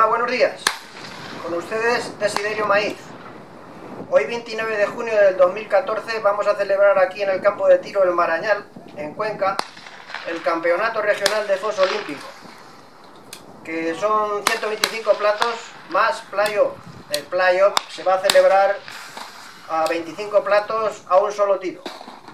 Hola, buenos días. Con ustedes Desiderio Maíz. Hoy 29 de junio del 2014 vamos a celebrar aquí en el campo de tiro El Marañal, en Cuenca, el Campeonato Regional de Foso Olímpico, que son 125 platos más play-off. El play-off se va a celebrar a 25 platos a un solo tiro.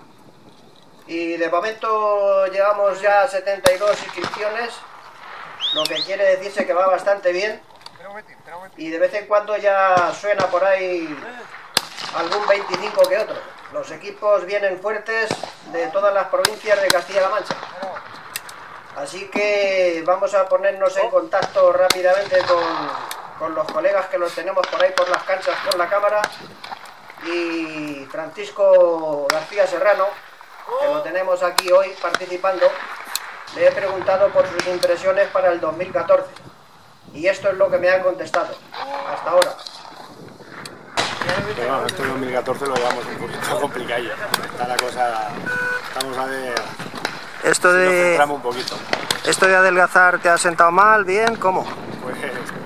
Y de momento llevamos ya 72 inscripciones, lo que quiere decirse que va bastante bien. Y de vez en cuando ya suena por ahí algún 25 que otro. Los equipos vienen fuertes de todas las provincias de Castilla-La Mancha. Así que vamos a ponernos en contacto rápidamente con los colegas que los tenemos por ahí por las canchas con la cámara. Y Francisco García Serrano, que lo tenemos aquí hoy participando, le he preguntado por sus impresiones para el 2014. Y esto es lo que me han contestado hasta ahora. Pero bueno, este 2014 lo llevamos un poquito complicado. Está la cosa, estamos a ver esto si de, nos centramos un poquito. ¿Esto de adelgazar te ha sentado mal? ¿Bien? ¿Cómo? Pues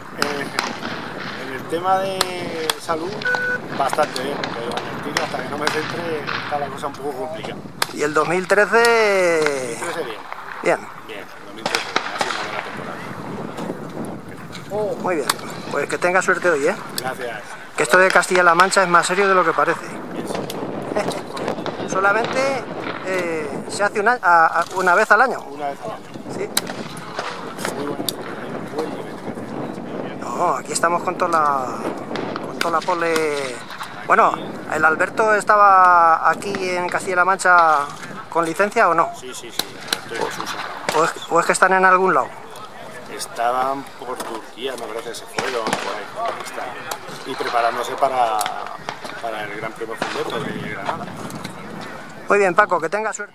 en el tema de salud, bastante bien, pero en el tiro, hasta que no me centre, está la cosa un poco complicada. ¿Y el 2013? 2013 bien. Bien. Bien, 2013 ha sido una buena temporada. Muy bien. Pues que tenga suerte hoy, ¿eh? Gracias. Que esto de Castilla-La Mancha es más serio de lo que parece. Solamente se hace una vez al año. Una vez al año. Sí. Muy buena. No, aquí estamos con toda la pole. Bueno, ¿el Alberto estaba aquí en Castilla-La Mancha con licencia o no? Sí, sí, sí. Estoy de Susa. ¿O es que están en algún lado? Estaban por Turquía, me parece que se fueron por ahí. Y preparándose para el Gran Premio Fundeto de Granada. Muy bien, Paco, que tenga suerte.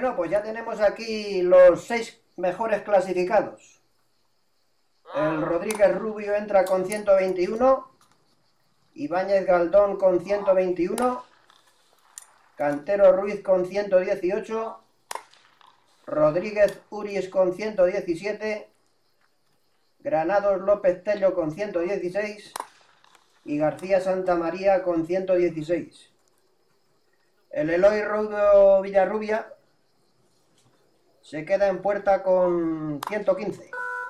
Bueno, pues ya tenemos aquí los 6 mejores clasificados. El Rodríguez Rubio entra con 121, Ibáñez Galdón con 121, Cantero Ruiz con 118, Rodríguez Uris con 117, Granados López Tello con 116 y García Santamaría con 116. El Eloy Rubio Villarrubia se queda en puerta con 115.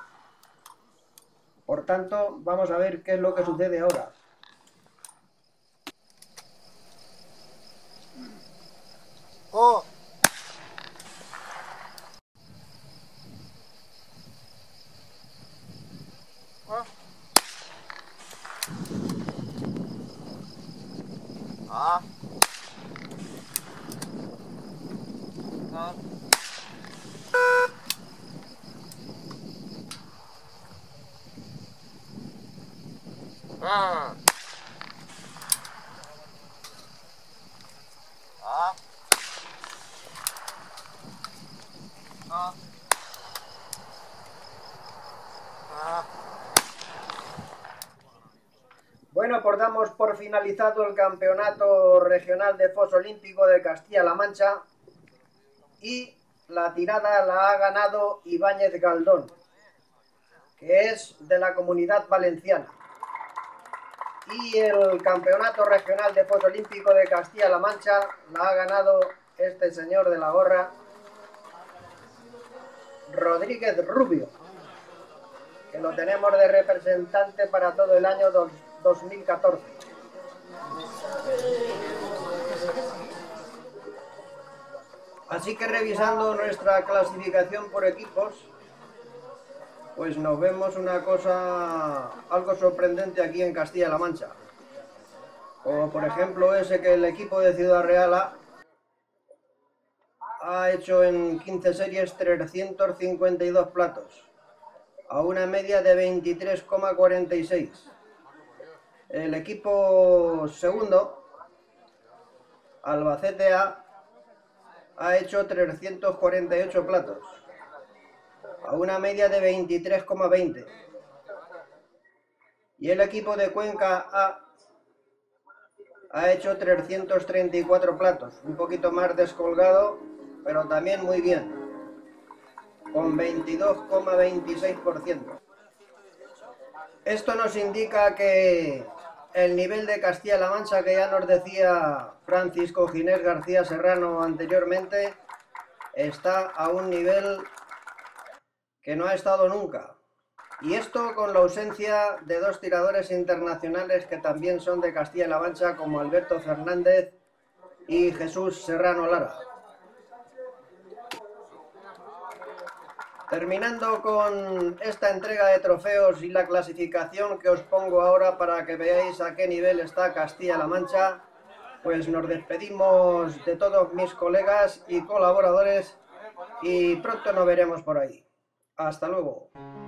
Por tanto, vamos a ver qué es lo que sucede ahora. ¡Oh! Ah. Ah. Ah. Ah. Ah. Ah. Bueno, pues damos por finalizado el campeonato regional de foso olímpico de Castilla-La Mancha y la tirada la ha ganado Ibáñez Galdón, que es de la Comunidad Valenciana. Y el campeonato regional de foso olímpico de Castilla-La Mancha la ha ganado este señor de la gorra, Rodríguez Rubio, que lo tenemos de representante para todo el año 2014. Así que revisando nuestra clasificación por equipos, pues nos vemos una cosa algo sorprendente aquí en Castilla-La Mancha. Como por ejemplo ese que el equipo de Ciudad Real ha hecho en 15 series 352 platos, a una media de 23,46. El equipo segundo, Albacete A, ha hecho 348 platos, a una media de 23,20. Y el equipo de Cuenca A ha hecho 334 platos, un poquito más descolgado, pero también muy bien, con 22,26%. Esto nos indica que el nivel de Castilla-La Mancha, que ya nos decía Francisco Ginés García Serrano anteriormente, está a un nivel que no ha estado nunca. Y esto con la ausencia de 2 tiradores internacionales que también son de Castilla-La Mancha, como Alberto Fernández y Jesús Serrano Lara. Terminando con esta entrega de trofeos y la clasificación que os pongo ahora para que veáis a qué nivel está Castilla-La Mancha, pues nos despedimos de todos mis colegas y colaboradores y pronto nos veremos por ahí. Hasta luego.